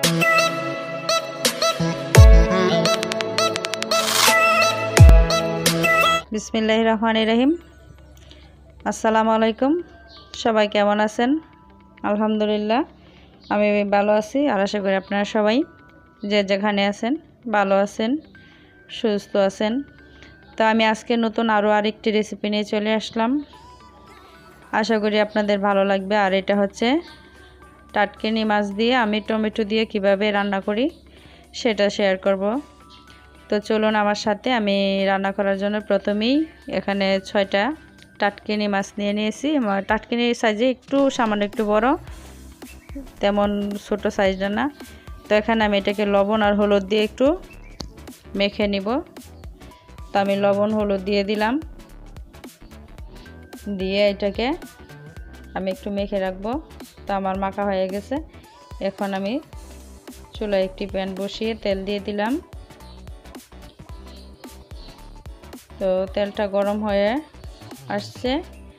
বিসমিল্লাহির রহমানির রহিম। আসসালামু আলাইকুম। সবাই কেমন আছেন? আলহামদুলিল্লাহ আমি ভালো আছি, আর আশা করি আপনারা সবাই যে যেখানে আছেন ভালো আছেন, সুস্থ আছেন। তো আমি আজকে নতুন আরেকটি রেসিপি নিয়ে চলে আসলাম। আশা করি আপনাদের ভালো লাগবে। আর এটা হচ্ছে টাটকিনি মাছ দিয়ে আমি টমেটো দিয়ে কিভাবে রান্না করি সেটা শেয়ার করব। তো চলুন আমার সাথে। আমি রান্না করার জন্য প্রথমেই এখানে 6টা টাটকিনি মাছ নিয়ে নিয়েছি। টাটকিনি সাইজে সামান্য একটু বড়, তেমন ছোট সাইজটা না। তো এখানে আমি এটাকে লবণ আর হলুদ দিয়ে একটু মেখে নিব। তো আমি লবণ হলুদ দিয়ে দিলাম, দিয়ে এটাকে আমি একটু মেখে রাখবো। তো আমার মাখা হয়ে গেছে। এখন আমি চুলায় একটি প্যান বসিয়ে তেল দিয়ে দিলাম। তো তেলটা গরম হয়ে আসছে,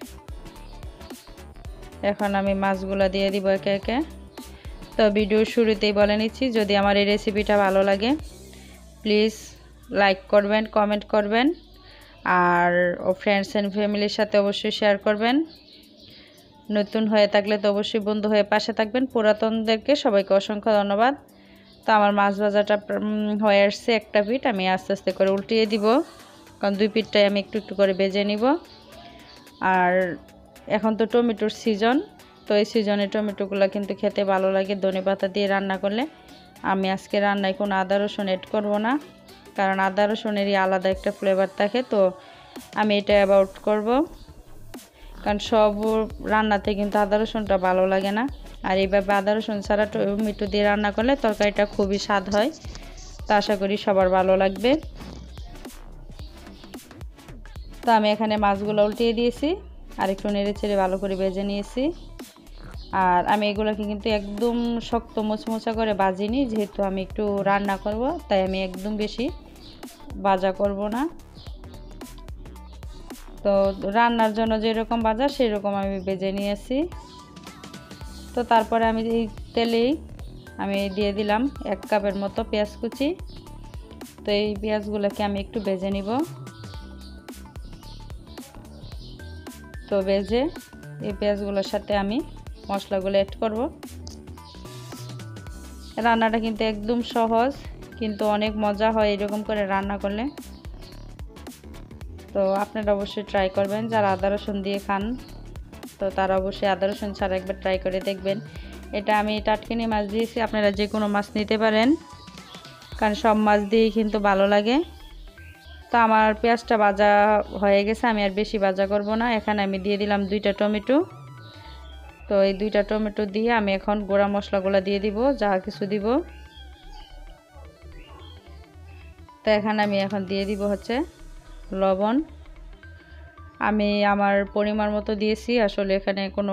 এখন আমি মাছগুলো দিয়ে দিব একে একে। তো ভিডিওর শুরুতেই বলে নিচ্ছি, যদি আমার এই রেসিপিটা ভালো লাগে প্লিজ লাইক করবেন, কমেন্ট করবেন, আর ফ্রেন্ডস অ্যান্ড ফ্যামিলির সাথে অবশ্যই শেয়ার করবেন। নতুন হয়ে থাকলে তো অবশ্যই বন্ধু হয়ে পাশে থাকবেন। পুরাতনদেরকে সবাইকে অসংখ্য ধন্যবাদ। তো আমার মাছ ভাজাটা হয়ে আসছে। একটা পিঠ আমি আস্তে আস্তে করে উল্টিয়ে দিব, কারণ দুই পিঠটাই আমি একটু একটু করে ভেজে নিব। আর এখন তো টমেটোর সিজন, তো এই সিজনে টমেটোগুলো কিন্তু খেতে ভালো লাগে ধনেপাতা দিয়ে রান্না করলে। আমি আজকে রান্নায় কোনো আদা রসুন এড করব না, কারণ আদা রসুনেরই আলাদা একটা ফ্লেভার থাকে। তো আমি এটা অ্যাভয়েড করব, কারণ সব রান্নাতে কিন্তু আদা রসুনটা ভালো লাগে না। আর এইভাবে আদা রসুন ছাড়া টমেটো দিয়ে রান্না করলে তরকারিটা খুবই স্বাদ হয়। তো আশা করি সবার ভালো লাগবে। তো আমি এখানে মাছগুলো উল্টিয়ে দিয়েছি, আর একটু নেড়ে চেড়ে ভালো করে ভেজে নিয়েছি। আর আমি এগুলোকে কিন্তু একদম শক্ত মোচমোচা করে ভাজিনি, যেহেতু আমি একটু রান্না করব, তাই আমি একদম বেশি ভাজা করব না। তো রান্নার জন্য যেরকম ভাজা সেরকম আমি ভেজে নিয়েছি। তো তারপরে আমি এই তেলেই আমি দিয়ে দিলাম 1 কাপের মতো পেঁয়াজ কুচি। তো এই পেঁয়াজগুলোকে আমি একটু ভেজে নিব। তো ভেজে এই পেঁয়াজগুলোর সাথে আমি মশলাগুলো অ্যাড করব। রান্নাটা কিন্তু একদম সহজ, কিন্তু অনেক মজা হয় এরকম করে রান্না করলে। তো আপনারা অবশ্যই ট্রাই করবেন। যারা আদা রসুন দিয়ে খান তো তারা অবশ্যই আদা রসুন ছাড়া একবার ট্রাই করে দেখবেন। এটা আমি টাটকিনি মাছ দিয়েছি, আপনারা যে কোনো মাছ নিতে পারেন, কারণ সব মাছ দিয়েই কিন্তু ভালো লাগে। তো আমার পেঁয়াজটা ভাজা হয়ে গেছে, আমি আর বেশি ভাজা করব না। এখানে আমি দিয়ে দিলাম 2টা টমেটো। তো এই 2টা টমেটো দিয়ে আমি এখন গুঁড়া মশলাগুলো দিয়ে দিব, যা কিছু দিব। তো এখানে আমি এখন দিয়ে দিব হচ্ছে লবণ। আমি আমার পরিমাণ মতো দিয়েছি, আসলে এখানে কোনো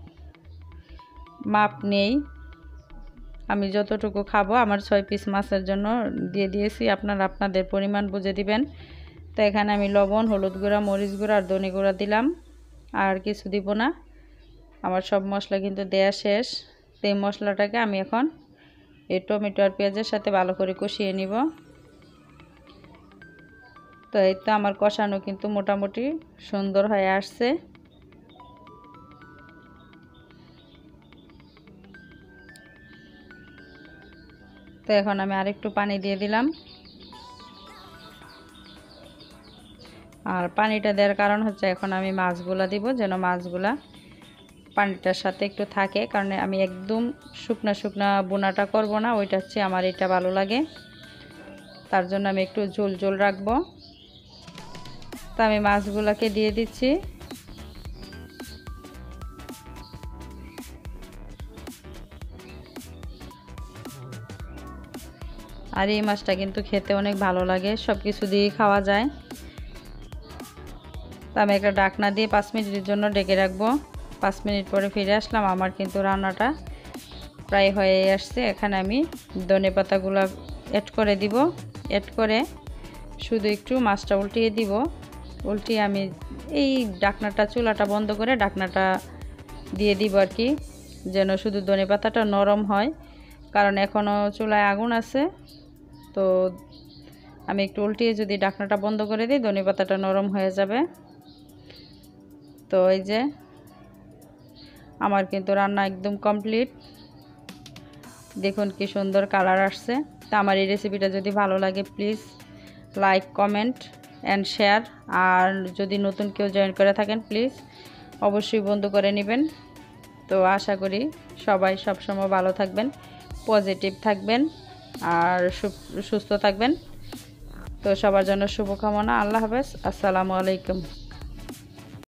মাপ নেই। আমি যতটুকু খাবো আমার 6 পিস মাছের জন্য দিয়ে দিয়েছি, আপনারা আপনাদের পরিমাণ বুঝে দিবেন। তো এখানে আমি লবণ, হলুদ গুঁড়া, মরিচ গুঁড়া আর ধনে গুঁড়া দিলাম, আর কিছু দিব না। আমার সব মশলা কিন্তু দেয়া শেষ। তো এই মশলাটাকে আমি এখন এই টমেটো আর পেঁয়াজের সাথে ভালো করে কষিয়ে নিব। তো এই তো আমার কষানো কিন্তু মোটামুটি সুন্দর হয়ে আসছে। তো এখন আমি আরেকটু পানি দিয়ে দিলাম। আর পানিটা দেওয়ার কারণ হচ্ছে এখন আমি মাছগুলা দিব, যেন মাছগুলা পানিটার সাথে একটু থাকে, কারণ আমি একদম শুকনা শুকনা বোনাটা করব না, ওইটা হচ্ছে আমার এটা ভালো লাগে। তার জন্য আমি একটু ঝোল ঝোল রাখবো। তো আমি মাছগুলাকে দিয়ে দিচ্ছি। আর এই মাছটা কিন্তু খেতে অনেক ভালো লাগে, সব কিছু দিয়ে খাওয়া যায়। তো আমি একটা ঢাকনা দিয়ে 5 মিনিটের জন্য ঢেকে রাখবো। 5 মিনিট পরে ফিরে আসলাম, আমার কিন্তু রান্নাটা প্রায় হয়ে আসছে। এখানে আমি ধনেপাতাগুলো অ্যাড করে দিব। অ্যাড করে শুধু একটু মাছটা উল্টিয়ে দিব। উল্টিয়ে আমি এই ঢাকনাটা, চুলাটা বন্ধ করে ঢাকনাটা দিয়ে দিব আর কি, যেন শুধু ধনেপাতাটা নরম হয়। কারণ এখনও চুলায় আগুন আছে। তো আমি একটু উল্টিয়ে যদি ঢাকনাটা বন্ধ করে দিই, ধনেপাতাটা নরম হয়ে যাবে। তো এই যে আমার কিন্তু রান্না একদম কমপ্লিট। দেখুন কি সুন্দর কালার আসছে। তো আমার এই রেসিপিটা যদি ভালো লাগে please like, comment and share. আর যদি নতুন কেউ জয়েন করে থাকেন প্লিজ অবশ্যই বন্ধু করে নেবেন। তো আশা করি সবাই সবসময় ভালো থাকবেন, পজিটিভ থাকবেন আর সুস্থ থাকবেন। তো সবার জন্য শুভকামনা। আল্লাহ হাফেজ। আসসালামু আলাইকুম।